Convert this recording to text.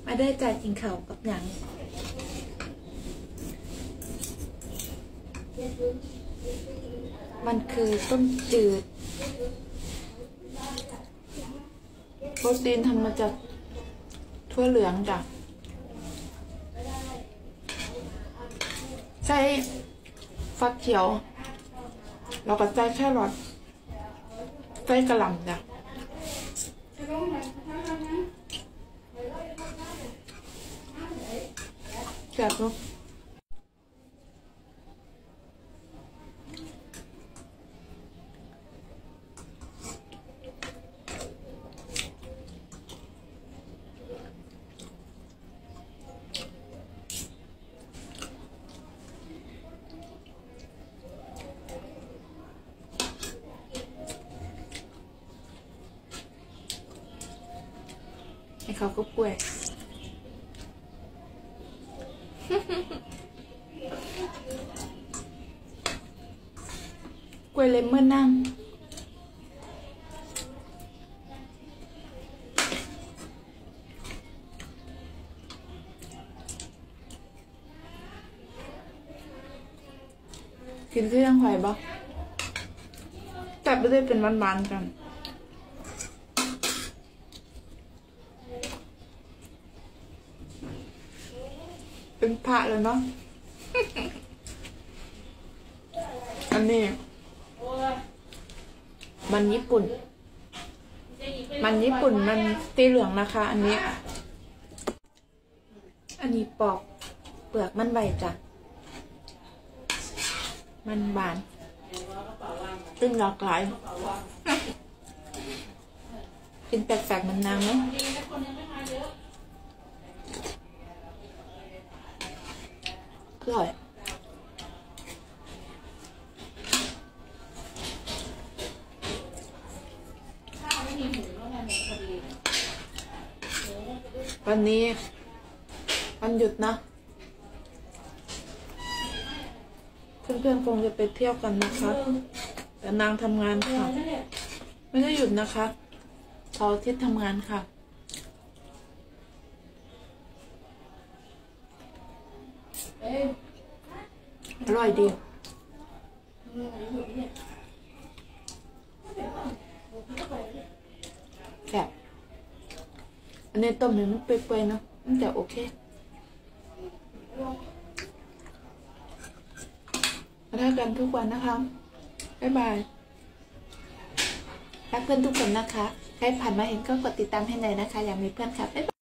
มาได้จ่ายกินข้าวกับหยังมันคือต้มจืดโปรตีนทำมาจากถั่วเหลืองจ้ะใส่ฟักเขียวแล้วก็ใส่แครอทใส่กระหล่ำจ้ะแซ่บลูกให้เขาก็ป่วยกล้วยเลมอนนั่งกินเครื่องหอยบ่แต่ไม่ได้เป็นหวานๆกันเป็นพระเลยเนาะ อันนี้มันญี่ปุ่นมันสีเหลืองนะคะ อันนี้ปอกเปลือกมันใบจ้ะมันบานซึ่งหลากหลายกินแปลกๆมันนางเนาะอร่อยวันนี้วันหยุดนะเพื่อนๆคงจะไปเที่ยวกันนะคะแต่นางทำงานค่ะไม่ได้หยุดนะคะเสาร์อาทิตย์ทำงานค่ะอร่อยดีแซ่บอันนี้ต้มเนี่ยมันเปื่อยๆเนาะมันจะโอเคมาทานกันทุกวันนะคะบ๊ายบายรักเพื่อนทุกคนนะคะใครผ่านมาเห็นก็กดติดตามให้หน่อยนะคะอยากมีเพื่อนค่ะ